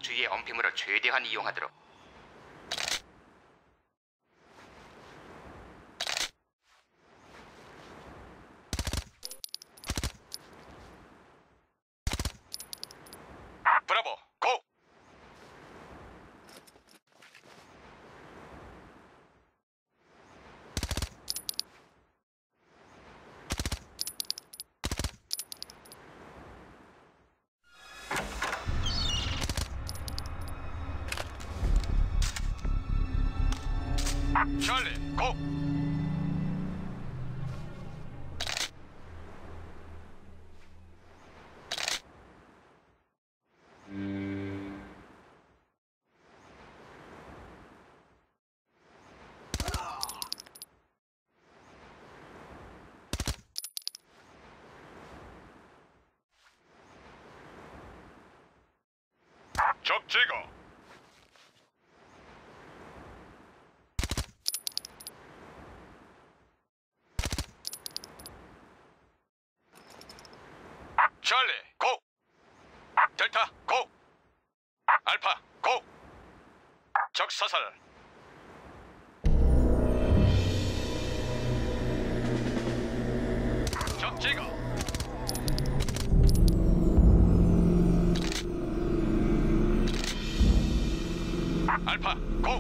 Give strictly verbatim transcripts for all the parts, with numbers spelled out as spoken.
주위의 엄폐물을 최대한 이용하도록. 브라보, 고! 찰리, 고! 적 제거. 찰리, 고! 델타, 고! 알파, 고! 적 사살. 적 제거. 알파, 고!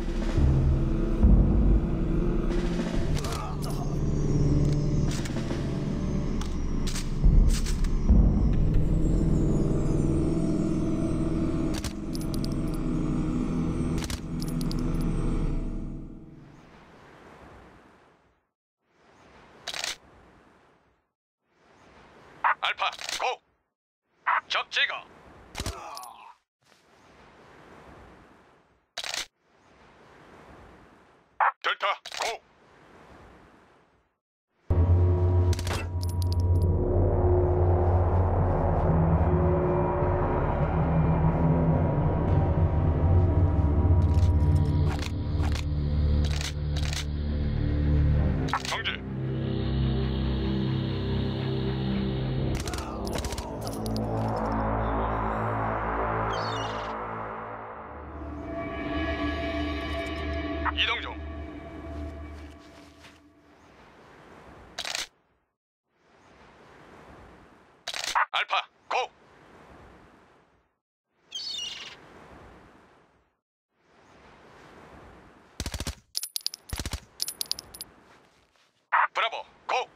알파, 고! 적 제거. 델타, 고! 정지. 이동 중. 알파, 고! 브라보, 고!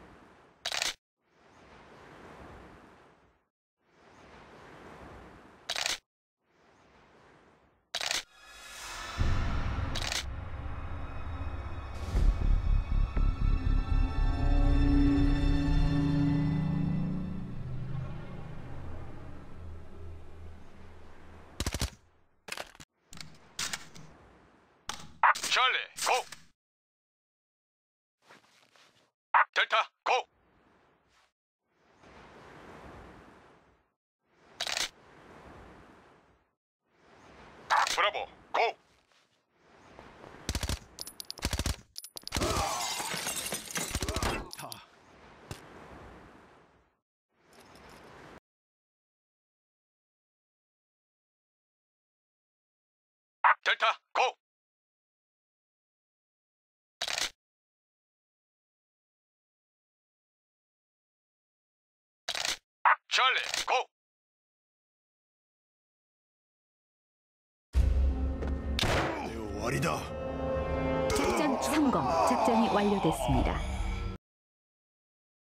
찰리, 고! 델타, 고! 브라보, 고! 델타, 고! 찰리, 고! war이다. 작전 성공. 작전이 완료됐습니다.